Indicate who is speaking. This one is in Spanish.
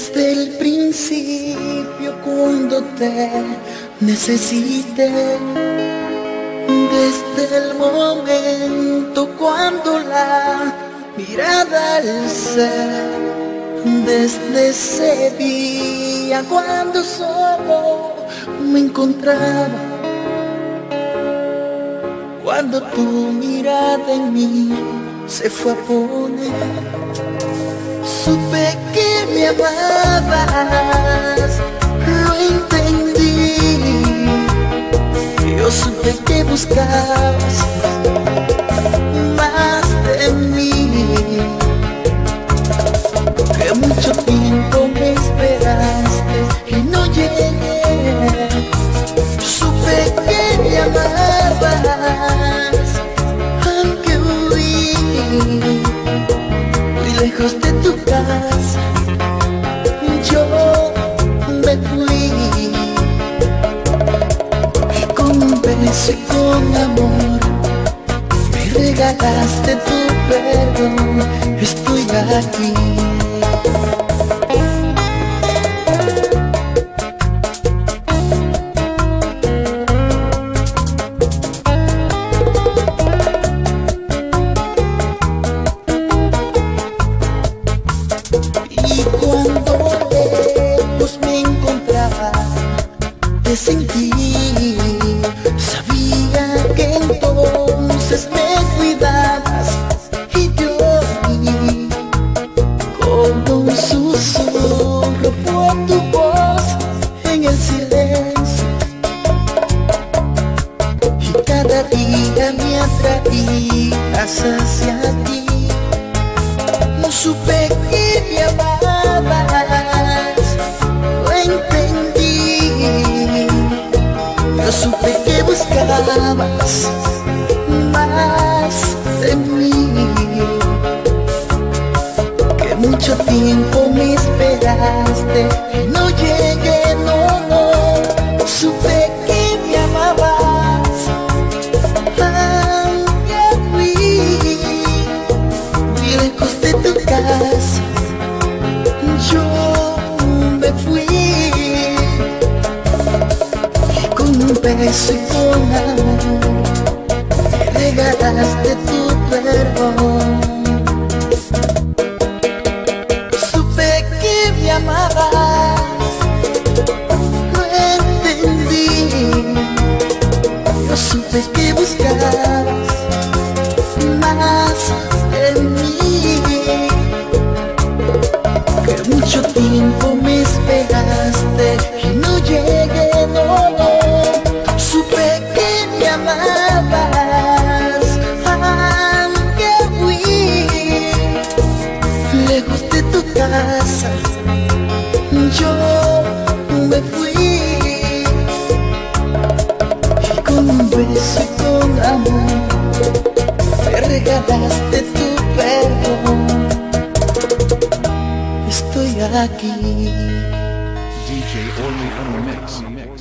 Speaker 1: Desde el principio cuando te necesité, desde el momento cuando la mirada alcé, desde ese día cuando solo me encontraba, cuando tu mirada en mí se fue a poner, supe que me amabas, lo entendí. Yo supe que buscabas más de mí, que mucho tiempo me esperaste y no llegué. Supe que me amabas, aunque huí muy lejos de tu casa, yo me fui. Y con un beso y con amor me regalaste tu perdón. Estoy aquí. Y cuando lejos me encontraba, te sentí, sabía que entonces me cuidabas, y yo vi como un susurro por tu voz en el silencio, y cada día me atraías hacia ti. No supe que me amabas, lo entendí. Yo supe que buscabas más de mí, que mucho tiempo me esperaste y no llegué, no, no. Supe que me amabas, aunque fui muy lejos de tu casa, yo me fui. Y con un beso y con amor me regalaste tu perdón. Supe que me amabas, lo entendí. Yo supe que buscabas más de mí, que mucho tiempo me esperaste y no llegué, no, no. Supe que me amabas, aunque fui lejos de tu casa, yo me fui. Y con un beso y con amor me regalaste tu perdón. Estoy aquí.
Speaker 2: DJ Orly on the mix.